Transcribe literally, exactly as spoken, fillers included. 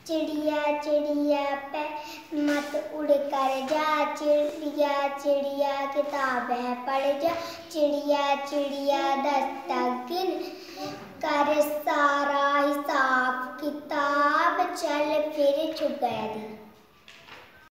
चिड़िया चिड़िया पे मत उड़ कर जा, चिड़िया चिड़िया किताबें पढ़ जा। चिड़िया चिड़िया दस्तक गिन कर सारा हिसाब किताब, चल फिर चुप गया दिन।